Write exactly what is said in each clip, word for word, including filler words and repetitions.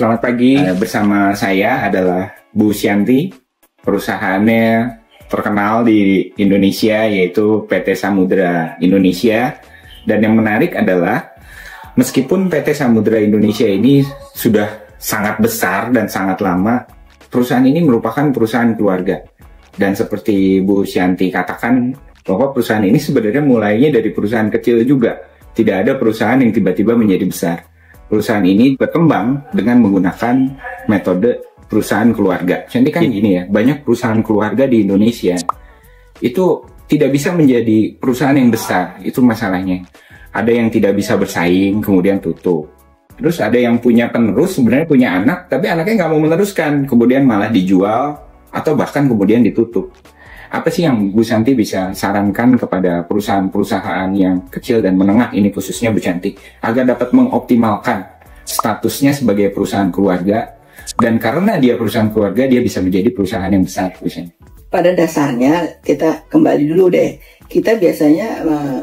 Selamat pagi, uh, bersama saya adalah Bu Syanti. Perusahaannya terkenal di Indonesia yaitu P T Samudra Indonesia. Dan yang menarik adalah meskipun P T Samudra Indonesia ini sudah sangat besar dan sangat lama, perusahaan ini merupakan perusahaan keluarga. Dan seperti Bu Syanti katakan bahwa perusahaan ini sebenarnya mulainya dari perusahaan kecil juga. Tidak ada perusahaan yang tiba-tiba menjadi besar. Perusahaan ini berkembang dengan menggunakan metode perusahaan keluarga. Jadi kan gini ya, banyak perusahaan keluarga di Indonesia itu tidak bisa menjadi perusahaan yang besar, itu masalahnya. Ada yang tidak bisa bersaing, kemudian tutup. Terus ada yang punya penerus, sebenarnya punya anak, tapi anaknya nggak mau meneruskan, kemudian malah dijual, atau bahkan kemudian ditutup. Apa sih yang Bu Syanti bisa sarankan kepada perusahaan-perusahaan yang kecil dan menengah ini, khususnya Bu Syanti, agar dapat mengoptimalkan statusnya sebagai perusahaan keluarga, dan karena dia perusahaan keluarga, dia bisa menjadi perusahaan yang besar, Bu Syanti? Pada dasarnya, kita kembali dulu deh, kita biasanya uh,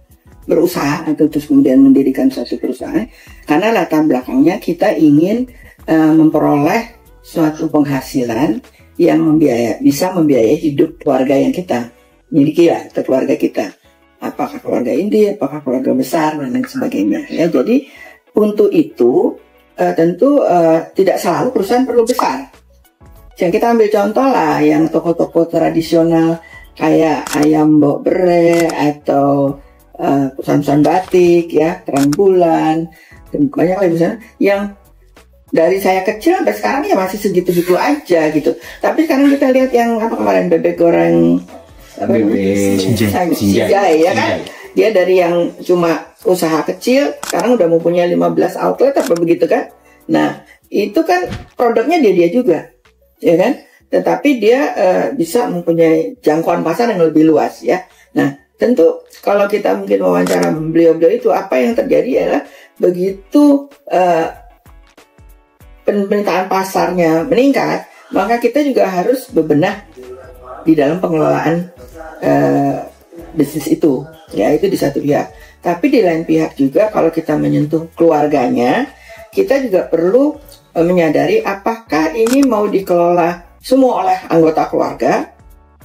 berusaha atau terus kemudian mendirikan suatu perusahaan, karena latar belakangnya kita ingin uh, memperoleh suatu penghasilan yang membiaya, bisa membiayai hidup keluarga yang kita miliki ya, atau keluarga kita. Apakah keluarga inti, apakah keluarga besar, dan lain sebagainya. Ya, jadi untuk itu uh, tentu uh, tidak selalu perusahaan perlu besar. Yang kita ambil contoh lah, yang toko-toko tradisional kayak Ayam Mbok Bere atau uh, perusahaan-perusahaan batik, ya, Terang Bulan, dan banyak lagi misalnya yang dari saya kecil sampai sekarang ya masih segitu-gitu aja gitu. Tapi sekarang kita lihat yang apa kemarin, bebek goreng apa bebek Sinjai ya kan. Dia dari yang cuma usaha kecil sekarang udah mempunyai lima belas outlet apa begitu kan. Nah, itu kan produknya dia-dia juga. Ya kan? Tetapi dia uh, bisa mempunyai jangkauan pasar yang lebih luas ya. Nah, tentu kalau kita mungkin wawancara beliau-beliau itu, apa yang terjadi adalah begitu uh, pemerintahan pasarnya meningkat, maka kita juga harus bebenah di dalam pengelolaan uh, bisnis itu, ya, itu di satu pihak. Tapi di lain pihak juga kalau kita menyentuh keluarganya, kita juga perlu uh, menyadari apakah ini mau dikelola semua oleh anggota keluarga,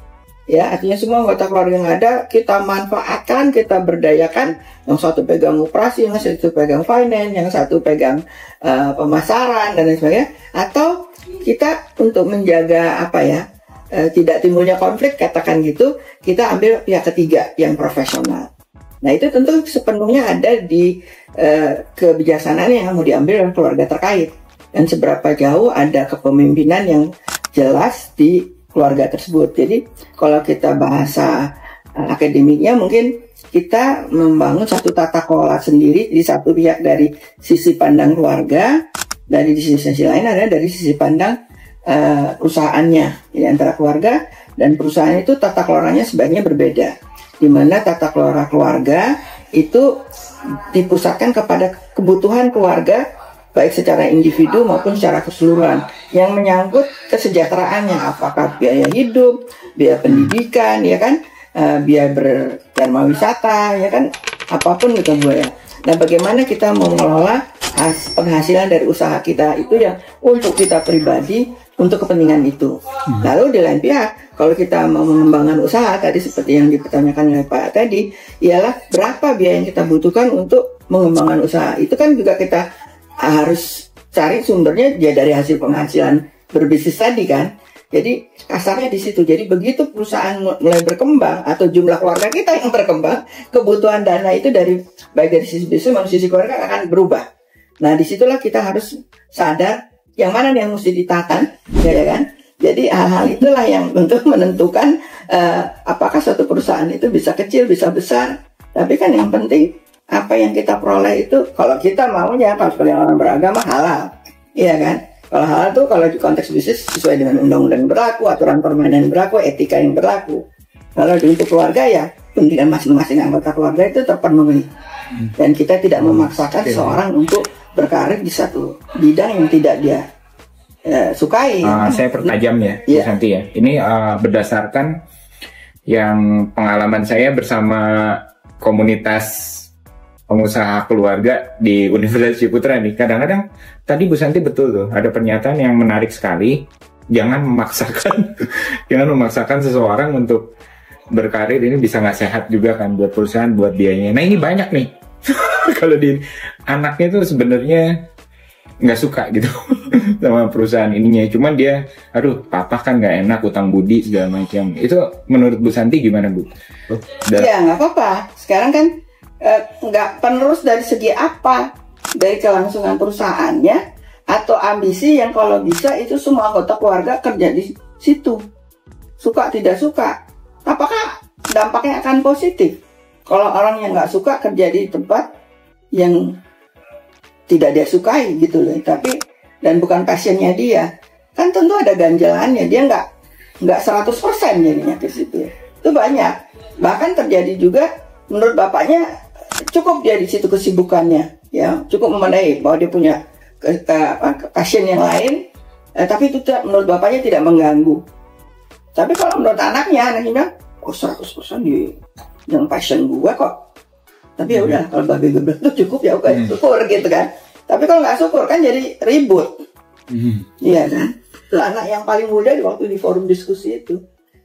ya, artinya semua anggota keluarga yang ada kita manfaatkan, kita berdayakan. Yang satu pegang operasi, yang satu pegang finance, yang satu pegang uh, pemasaran dan lain sebagainya. Atau kita untuk menjaga apa ya, uh, tidak timbulnya konflik, katakan gitu, kita ambil pihak ketiga yang profesional. Nah, itu tentu sepenuhnya ada di uh, kebijaksanaan yang mau diambil oleh keluarga terkait, dan seberapa jauh ada kepemimpinan yang jelas di keluarga tersebut. Jadi kalau kita bahasa uh, akademiknya, mungkin kita membangun satu tata kelola sendiri di satu pihak dari sisi pandang keluarga, dari sisi, sisi lain adalah dari sisi pandang uh, perusahaannya. Jadi antara keluarga dan perusahaan itu tata kelolanya sebaiknya berbeda, di mana tata kelola keluarga itu dipusatkan kepada kebutuhan keluarga baik secara individu maupun secara keseluruhan, yang menyangkut kesejahteraannya, apakah biaya hidup, biaya pendidikan, ya kan, uh, biaya berdharma wisata, ya kan, apapun gitu Bu ya. Nah, bagaimana kita mau mengelola penghasilan dari usaha kita itu yang untuk kita pribadi, untuk kepentingan itu. Hmm. Lalu di lain pihak, kalau kita mau mengembangkan usaha tadi seperti yang dipertanyakan oleh Pak tadi, ialah berapa biaya yang kita butuhkan untuk mengembangkan usaha. Itu kan juga kita harus cari sumbernya ya dari hasil penghasilan berbisnis tadi kan. Jadi kasarnya di situ. Jadi begitu perusahaan mulai berkembang atau jumlah keluarga kita yang berkembang, kebutuhan dana itu dari baik dari sisi bisnis maupun sisi keluarga akan berubah. Nah, disitulah kita harus sadar yang mana yang mesti ditahan, ya kan. Jadi hal-hal itulah yang untuk menentukan uh, apakah suatu perusahaan itu bisa kecil, bisa besar. Tapi kan yang penting apa yang kita peroleh itu, kalau kita maunya, kalau sebagai orang beragama, halal, iya kan? Kalau halal itu kalau di konteks bisnis sesuai dengan undang-undang yang berlaku, aturan permainan yang berlaku, etika yang berlaku. Kalau untuk keluarga ya, pendidikan masing-masing anggota keluarga itu terpenuhi. Dan kita tidak memaksakan okay. seorang untuk berkarir di satu bidang yang tidak dia uh, sukai. Uh, saya pertajam ya, Bu Syanti ya. Ini uh, berdasarkan yang pengalaman saya bersama komunitas pengusaha keluarga di Universitas Ciputra nih, kadang-kadang tadi Bu Santi betul tuh, ada pernyataan yang menarik sekali. Jangan memaksakan, jangan memaksakan seseorang untuk berkarir, ini bisa nggak sehat juga kan buat perusahaan, buat dianya. Nah ini banyak nih, kalau di anaknya tuh sebenarnya nggak suka gitu sama perusahaan ininya, cuman dia, aduh papa kan nggak enak, utang budi segala macam. Itu menurut Bu Santi gimana Bu? Dan ya nggak apa-apa. Sekarang kan eh, nggak penerus dari segi apa, dari kelangsungan perusahaannya atau ambisi yang kalau bisa itu semua anggota keluarga kerja di situ, suka tidak suka, apakah dampaknya akan positif? Kalau orang yang nggak suka kerja di tempat yang tidak dia sukai gitu loh, tapi dan bukan passionnya dia, kan tentu ada ganjalannya, dia nggak nggak seratus persen jadinya ke situ. Itu banyak, bahkan terjadi juga menurut bapaknya cukup dia di situ kesibukannya, ya cukup memadai bahwa dia punya ke, ke, apa, passion yang lain, eh, tapi itu tidak, menurut bapaknya tidak mengganggu. Tapi kalau menurut anaknya, anaknya bilang, oh seratus persen di yang passion gua kok. Tapi ya udah, kalau babi gue bilang itu cukup ya oke, hmm. syukur gitu kan. Tapi kalau nggak syukur kan jadi ribut. Hmm. Iya kan? Itu anak yang paling muda di waktu di forum diskusi itu.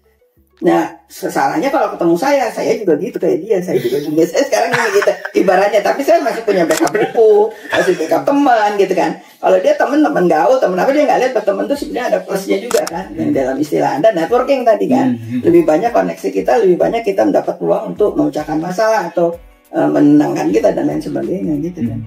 Nah, salahnya kalau ketemu saya, saya juga gitu kayak dia, saya juga gini, saya sekarang ini gitu, ibaratnya, tapi saya masih punya backup buku, masih backup teman gitu kan. Kalau dia teman-teman gaul, teman apa dia nggak lihat teman tuh sebenarnya ada plusnya juga kan, yang dalam istilah Anda networking tadi kan, lebih banyak koneksi kita, lebih banyak kita mendapat peluang untuk memecahkan masalah atau uh, menenangkan kita dan lain sebagainya gitu kan.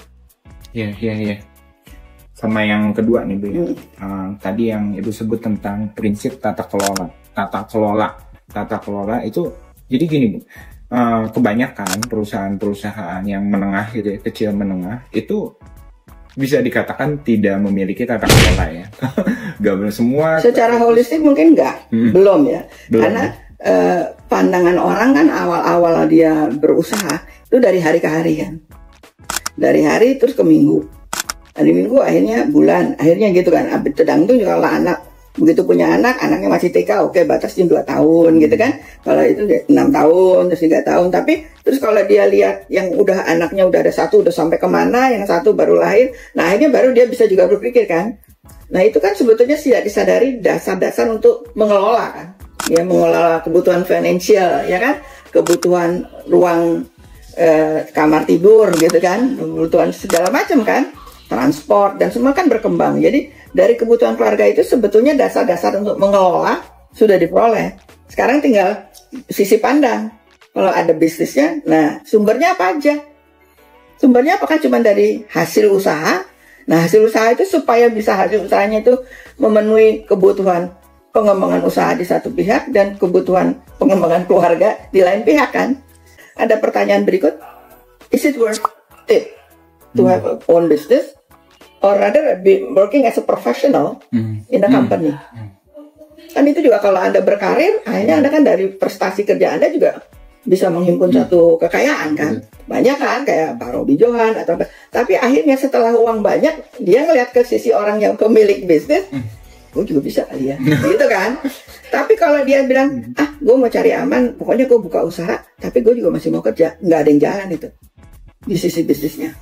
Iya, iya, iya. Sama yang kedua nih Bu, hmm. uh, tadi yang Ibu sebut tentang prinsip tata kelola. Tata kelola, tata kelola itu jadi gini Bu, uh, kebanyakan perusahaan-perusahaan yang menengah gitu ya, kecil menengah itu bisa dikatakan tidak memiliki tata kelola ya. Gak benar semua. Secara holistik mungkin enggak, hmm. belum ya, belum, karena ya. Uh, pandangan orang kan awal-awal dia berusaha itu dari hari ke hari kan, dari hari terus ke minggu, dari minggu akhirnya bulan, akhirnya gitu kan. Tergantung juga kalau anak begitu punya anak, anaknya masih T K, oke okay, batasnya dua tahun gitu kan. Kalau itu enam tahun, terus tiga tahun. Tapi terus kalau dia lihat yang udah anaknya udah ada satu, udah sampai kemana, yang satu baru lahir, nah akhirnya baru dia bisa juga berpikir kan. Nah itu kan sebetulnya tidak disadari dasar-dasar untuk mengelola kan. Ya mengelola kebutuhan finansial, ya kan, kebutuhan ruang eh, kamar tidur gitu kan, kebutuhan segala macam kan, transport dan semua kan berkembang. Jadi dari kebutuhan keluarga itu sebetulnya dasar-dasar untuk mengelola sudah diperoleh. Sekarang tinggal sisi pandang. Kalau ada bisnisnya, nah sumbernya apa aja? Sumbernya apakah cuma dari hasil usaha? Nah hasil usaha itu supaya bisa hasil usahanya itu memenuhi kebutuhan pengembangan usaha di satu pihak dan kebutuhan pengembangan keluarga di lain pihak kan. Ada pertanyaan berikut, is it worth it to have a own business? Or rather be working as a professional mm. in a company. Mm. Kan itu juga kalau Anda berkarir, akhirnya Anda kan dari prestasi kerja Anda juga bisa menghimpun mm. satu kekayaan kan. Mm. Banyak kan, kayak Pak Robi Johan atau apa. Tapi akhirnya setelah uang banyak, dia ngeliat ke sisi orang yang pemilik bisnis, mm. gue juga bisa kali ya, gitu kan. Tapi kalau dia bilang, ah gue mau cari aman, pokoknya gue buka usaha, tapi gue juga masih mau kerja, nggak ada yang jalan itu di sisi bisnisnya.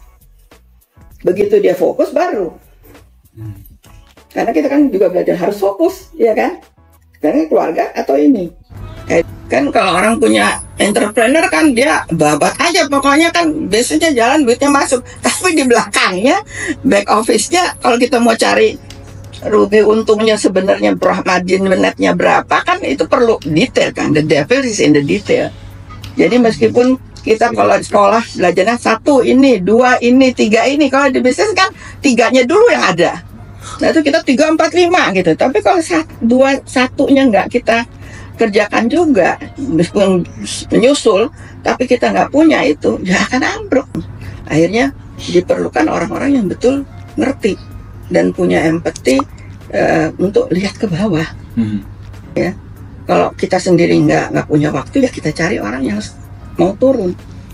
Begitu dia fokus baru, hmm. karena kita kan juga belajar harus fokus, ya kan? Karena keluarga atau ini, eh, kan kalau orang punya entrepreneur kan dia babat aja, pokoknya kan bisnisnya jalan, duitnya masuk. Tapi di belakangnya, back office-nya, kalau kita mau cari rugi untungnya sebenarnya margin netnya berapa, kan itu perlu detail kan? The devil is in the detail. Jadi meskipun kita kalau di sekolah belajarnya satu ini, dua ini, tiga ini. Kalau di bisnis kan tiganya dulu yang ada. Nah itu kita tiga, empat, lima gitu. Tapi kalau satu, dua, satunya nggak kita kerjakan juga, meskipun menyusul, tapi kita nggak punya itu, ya akan ambruk. Akhirnya diperlukan orang-orang yang betul ngerti dan punya empati uh, untuk lihat ke bawah. Hmm. Ya, kalau kita sendiri nggak nggak punya waktu, ya kita cari orang yang mau turun,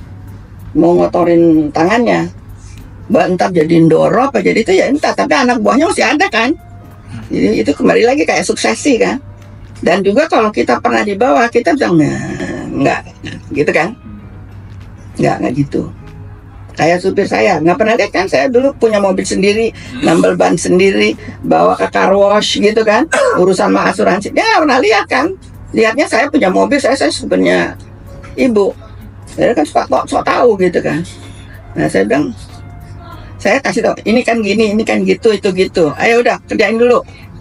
mau ngotorin tangannya, entar jadi ndoro apa jadi itu ya entah, tapi anak buahnya masih ada kan. Jadi itu kembali lagi kayak suksesi kan. Dan juga kalau kita pernah di bawah, kita bilang nah, enggak, gitu kan, enggak, enggak gitu. kayak supir saya. Nggak pernah lihat kan, saya dulu punya mobil sendiri, nambal ban sendiri, bawa ke car wash gitu kan, urusan sama asuransi. Dia nggak pernah lihat kan, lihatnya saya punya mobil, saya saya punya ibu. Saya kan suka sok tahu gitu kan. Nah saya bilang, saya kasih tahu, ini kan gini, ini kan gitu, itu gitu. Ayo udah kerjain dulu.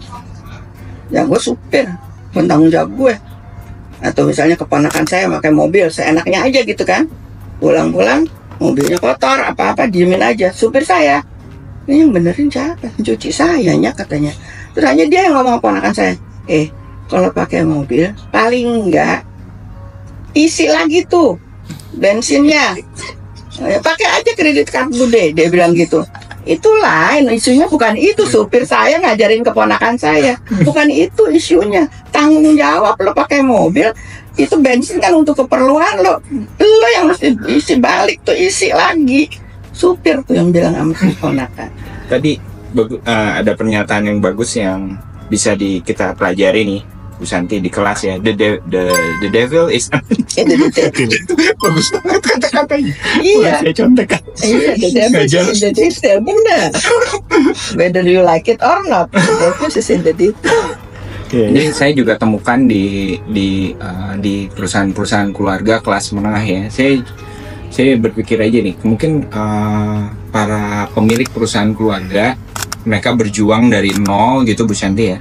Ya gue supir, tanggung jawab gue. Atau misalnya keponakan saya pakai mobil, seenaknya aja gitu kan. Pulang-pulang, mobilnya kotor, apa-apa diemin aja. Supir saya, ini yang benerin siapa? Cuci sayanya katanya. Terus hanya dia yang ngomong keponakan saya, eh kalau pakai mobil paling enggak isi lagi tuh bensinnya. Ya, pakai aja kredit kartu deh, dia bilang gitu. Itu lain, isunya bukan itu. Supir saya ngajarin keponakan saya, bukan itu isunya. Tanggung jawab lo pakai mobil, itu bensin kan untuk keperluan lo. Lo yang mesti isi balik tuh, isi lagi. Supir tuh yang bilang sama keponakan. Tadi uh, ada pernyataan yang bagus yang bisa di, kita pelajari nih, Bu Santi, di kelas ya. The de, the the devil is in the detail. Bagus banget kata-katanya. Iya. Saya contekan. Iya, the devil is in the detail. Benar. Whether you like it or not, the devil is in the detail. Okay. Jadi saya juga temukan di di uh, di perusahaan-perusahaan keluarga kelas menengah ya. Saya saya berpikir aja nih, mungkin uh, para pemilik perusahaan keluarga, mereka berjuang dari nol gitu, Bu Santi ya.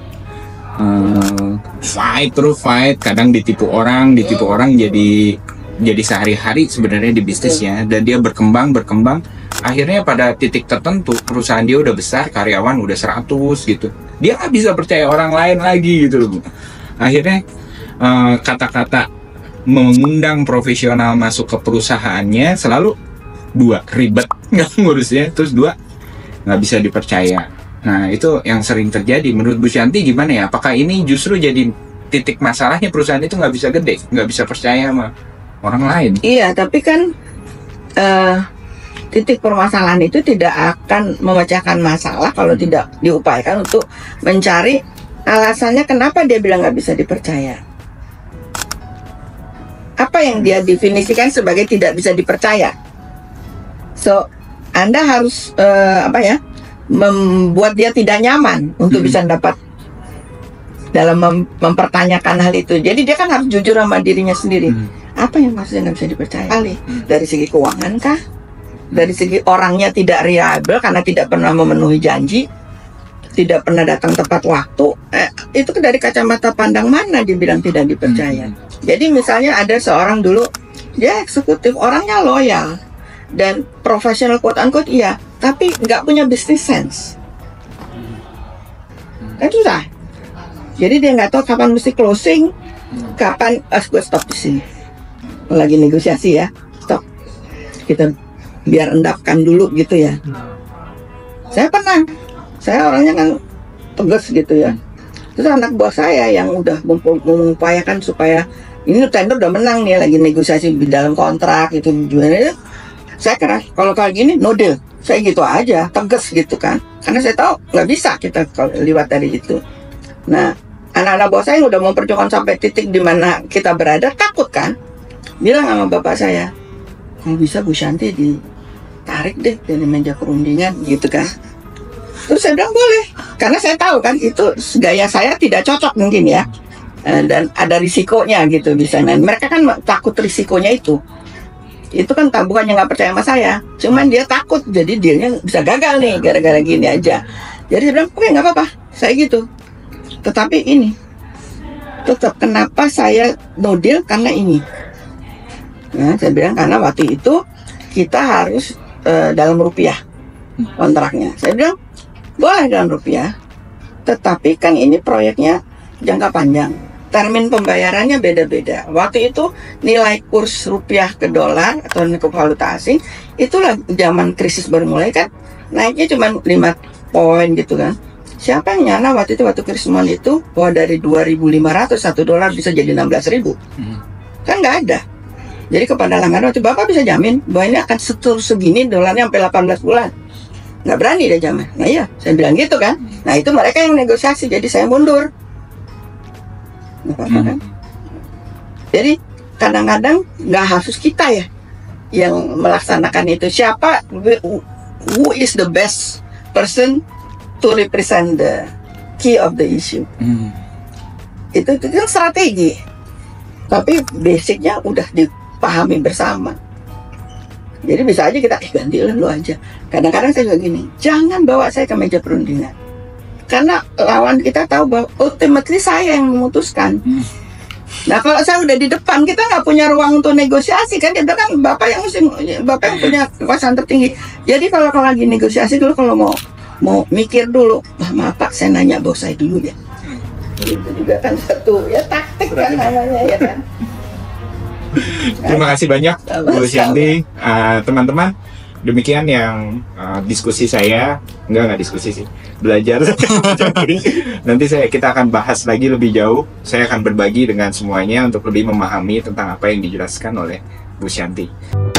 Uh, fight terus fight, kadang ditipu orang, ditipu orang jadi jadi sehari-hari sebenarnya di bisnisnya, dan dia berkembang berkembang akhirnya pada titik tertentu perusahaan dia udah besar, karyawan udah seratus gitu, dia nggak bisa percaya orang lain lagi gitu loh. Akhirnya uh, kata-kata mengundang profesional masuk ke perusahaannya selalu dua, ribet nggak ngurusnya, terus dua, nggak bisa dipercaya. Nah itu yang sering terjadi. Menurut Bu Shanti gimana ya? Apakah ini justru jadi titik masalahnya, perusahaan itu nggak bisa gede, nggak bisa percaya sama orang lain? Iya, tapi kan uh, titik permasalahan itu tidak akan memecahkan masalah kalau tidak diupayakan untuk mencari alasannya kenapa dia bilang nggak bisa dipercaya. Apa yang dia definisikan sebagai tidak bisa dipercaya? So, Anda harus uh, apa ya? membuat dia tidak nyaman untuk hmm. bisa dapat dalam mem mempertanyakan hal itu. Jadi dia kan harus jujur sama dirinya sendiri. Hmm. Apa yang maksudnya nggak bisa dipercaya? Kali hmm. dari segi keuangan kah? Dari segi orangnya tidak reliable karena tidak pernah memenuhi janji, tidak pernah datang tepat waktu. Eh, itu dari kacamata pandang mana dibilang tidak dipercaya? Hmm. Jadi misalnya ada seorang dulu, dia eksekutif, orangnya loyal dan profesional quote unquote iya, tapi nggak punya business sense. Kan susah. Jadi dia nggak tahu kapan mesti closing, kapan. Ah, gue stop di sini. Lagi negosiasi ya, stop. Kita biar endapkan dulu gitu ya. Saya pernah, saya orangnya kan tegas gitu ya. Terus anak buah saya yang udah mengupayakan supaya ini tender udah menang nih, lagi negosiasi di dalam kontrak itu gimana. Saya keras, kalau kayak gini no deal. Saya gitu aja, tegas gitu kan. Karena saya tahu nggak bisa kita lewat dari itu. Nah, anak-anak bos saya yang udah memperjuangkan sampai titik di mana kita berada, takut kan? Bilang sama bapak saya, kalau bisa Bu Shanti ditarik deh dari meja perundingan gitu kan. Terus saya bilang boleh, karena saya tahu kan itu gaya saya tidak cocok mungkin ya. Dan ada risikonya gitu bisa. Nah, mereka kan takut risikonya itu. Itu kan bukannya nggak percaya sama saya, cuman dia takut jadi dealnya bisa gagal nih gara-gara gini aja. Jadi saya bilang oke nggak apa-apa, saya gitu. Tetapi ini tetap kenapa saya no deal karena ini. Nah, saya bilang karena waktu itu kita harus uh, dalam rupiah kontraknya. Saya bilang boleh dalam rupiah, tetapi kan ini proyeknya jangka panjang. Termin pembayarannya beda-beda. Waktu itu nilai kurs rupiah ke dolar atau ke valuta asing itulah zaman krisis baru mulai kan, naiknya cuma lima poin gitu kan. Siapa yang nyana waktu itu waktu krisis itu bahwa dari dua ribu lima ratus satu dolar bisa jadi enam belas ribu? Hmm. Kan nggak ada. Jadi kepada langganan waktu Bapak bisa jamin bahwa ini akan seterus segini dolarnya sampai delapan belas bulan. Nggak berani dia jamin. Nah iya, saya bilang gitu kan. Nah itu mereka yang negosiasi, jadi saya mundur. Hmm. Jadi kadang-kadang nggak harus kita ya yang melaksanakan itu. Siapa, who is the best person to represent the key of the issue. Hmm. Itu itu kan strategi. Tapi basicnya udah dipahami bersama. Jadi bisa aja kita eh ganti lu aja. Kadang-kadang saya juga gini, jangan bawa saya ke meja perundingan. Karena lawan kita tahu bahwa ultimately saya yang memutuskan. Hmm. Nah kalau saya udah di depan, kita nggak punya ruang untuk negosiasi kan. Kita kan bapak yang mesti, bapak yang punya kekuasaan tertinggi. Jadi kalau kalau lagi negosiasi dulu, kalau mau mau mikir dulu, ah, maaf Pak, saya nanya bos saya dulu ya. Itu juga kan satu ya taktik kan namanya ya kan. Terima kasih banyak Bu Syanti. Uh, teman-teman, demikian yang uh, diskusi saya. Enggak, enggak diskusi sih, belajar. Nanti saya kita akan bahas lagi lebih jauh. Saya akan berbagi dengan semuanya untuk lebih memahami tentang apa yang dijelaskan oleh Bu Syanti.